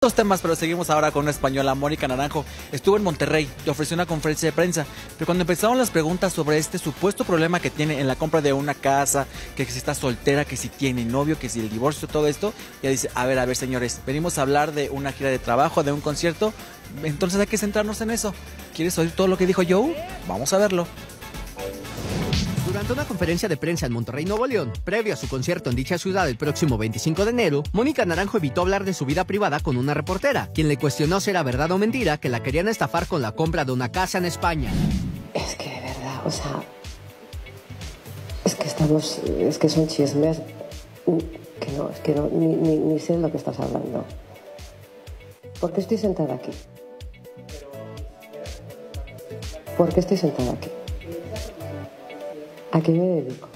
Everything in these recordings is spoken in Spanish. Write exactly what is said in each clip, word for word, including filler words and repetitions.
Dos temas, pero seguimos ahora con una española. Mónica Naranjo estuvo en Monterrey y ofreció una conferencia de prensa, pero cuando empezaron las preguntas sobre este supuesto problema que tiene en la compra de una casa, que si está soltera, que si tiene novio, que si el divorcio, todo esto, ella dice, a ver, a ver señores, venimos a hablar de una gira de trabajo, de un concierto, entonces hay que centrarnos en eso. ¿Quieres oír todo lo que dijo Joe? Vamos a verlo. Durante una conferencia de prensa en Monterrey, Nuevo León, previo a su concierto en dicha ciudad el próximo veinticinco de enero, Mónica Naranjo evitó hablar de su vida privada con una reportera, quien le cuestionó si era verdad o mentira que la querían estafar con la compra de una casa en España. Es que de verdad, o sea, es que estamos, es que son chismes, que no, es que no, ni, ni, ni sé de lo que estás hablando. ¿Por qué estoy sentada aquí? ¿Por qué estoy sentada aquí? ¿A qué me dedico?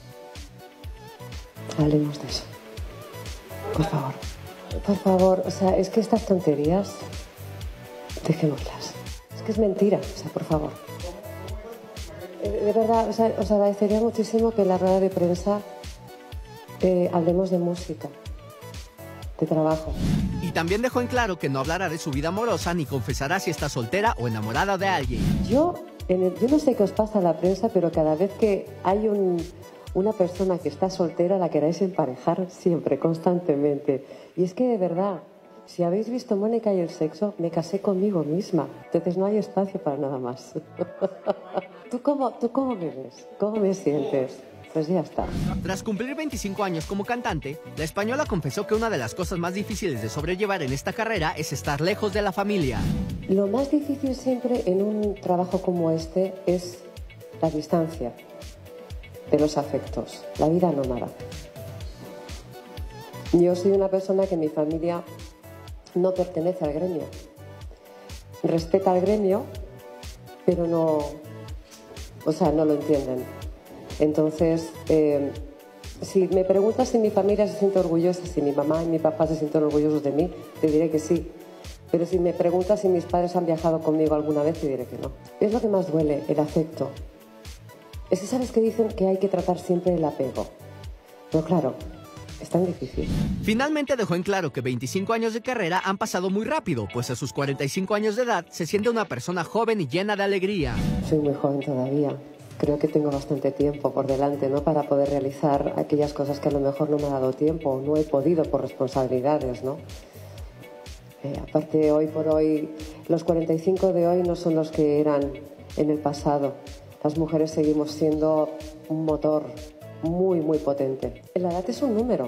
Hablemos de eso. Por favor. Por favor, o sea, es que estas tonterías, dejémoslas. Es que es mentira, o sea, por favor. De verdad, o sea, os agradecería muchísimo que en la rueda de prensa eh, hablemos de música, de trabajo. Y también dejó en claro que no hablará de su vida amorosa ni confesará si está soltera o enamorada de alguien. Yo... En el, yo no sé qué os pasa a la prensa, pero cada vez que hay un, una persona que está soltera, la queráis emparejar siempre, constantemente. Y es que de verdad, si habéis visto Mónica y el sexo, me casé conmigo misma. Entonces no hay espacio para nada más. ¿Tú cómo, ¿Tú cómo me ves? ¿Cómo me sientes? Pues ya está. Tras cumplir veinticinco años como cantante, la española confesó que una de las cosas más difíciles de sobrellevar en esta carrera es estar lejos de la familia. Lo más difícil siempre en un trabajo como este es la distancia de los afectos, la vida nómada. Yo soy una persona que en mi familia no pertenece al gremio. Respeta al gremio, pero no, o sea, no lo entienden. Entonces, eh, si me preguntas si mi familia se siente orgullosa, si mi mamá y mi papá se sienten orgullosos de mí, te diré que sí. Pero si me preguntas si mis padres han viajado conmigo alguna vez, te diré que no. Es lo que más duele, el afecto. Es que sabes que dicen que hay que tratar siempre el apego. Pero claro, es tan difícil. Finalmente dejó en claro que veinticinco años de carrera han pasado muy rápido, pues a sus cuarenta y cinco años de edad se siente una persona joven y llena de alegría. Soy muy joven todavía. Creo que tengo bastante tiempo por delante, ¿no? Para poder realizar aquellas cosas que a lo mejor no me ha dado tiempo o no he podido por responsabilidades, ¿no? Eh, aparte, hoy por hoy, los cuarenta y cinco de hoy no son los que eran en el pasado. Las mujeres seguimos siendo un motor muy, muy potente. La edad es un número.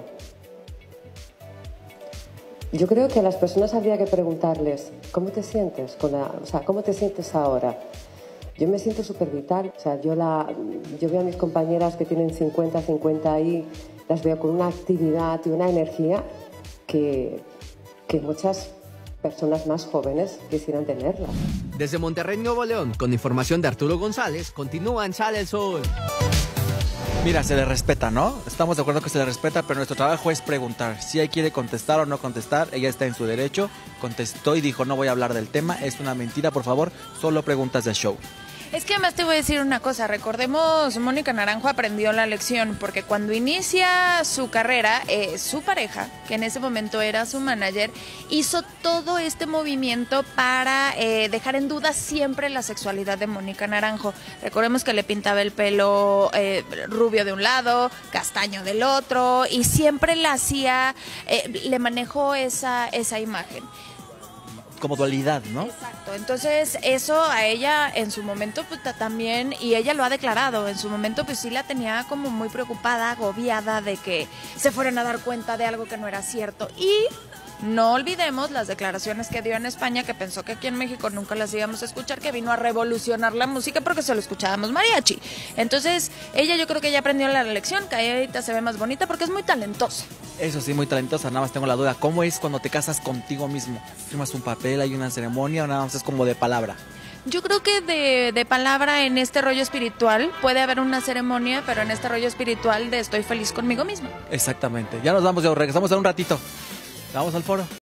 Yo creo que a las personas habría que preguntarles, ¿cómo te sientes? Con la, o sea, ¿cómo te sientes ahora? Yo me siento súper vital, o sea, yo, la, yo veo a mis compañeras que tienen cincuenta, cincuenta ahí, las veo con una actividad y una energía que, que muchas personas más jóvenes quisieran tenerla. Desde Monterrey, Nuevo León, con información de Arturo González, continúa en Sale el Sol. Mira, se le respeta, ¿no? Estamos de acuerdo que se le respeta, pero nuestro trabajo es preguntar. Si ella quiere contestar o no contestar, ella está en su derecho. Contestó y dijo, no voy a hablar del tema, es una mentira, por favor, solo preguntas de show. Es que además te voy a decir una cosa, recordemos, Mónica Naranjo aprendió la lección, porque cuando inicia su carrera, eh, su pareja, que en ese momento era su manager, hizo todo este movimiento para eh, dejar en duda siempre la sexualidad de Mónica Naranjo. Recordemos que le pintaba el pelo eh, rubio de un lado, castaño del otro, y siempre la hacía, eh, le manejó esa, esa imagen. Como dualidad, ¿no? Exacto, entonces eso a ella en su momento pues también, y ella lo ha declarado, en su momento pues sí la tenía como muy preocupada, agobiada de que se fueran a dar cuenta de algo que no era cierto. Y no olvidemos las declaraciones que dio en España, que pensó que aquí en México nunca las íbamos a escuchar, que vino a revolucionar la música porque se lo escuchábamos mariachi. Entonces ella, yo creo que ya aprendió la lección, que ahorita se ve más bonita porque es muy talentosa. Eso sí, muy talentosa, nada más tengo la duda, ¿cómo es cuando te casas contigo mismo? ¿Firmas un papel, hay una ceremonia o nada más es como de palabra? Yo creo que de, de palabra en este rollo espiritual puede haber una ceremonia, pero en este rollo espiritual de estoy feliz conmigo misma. Exactamente, ya nos vamos, ya regresamos en un ratito. Vamos al foro.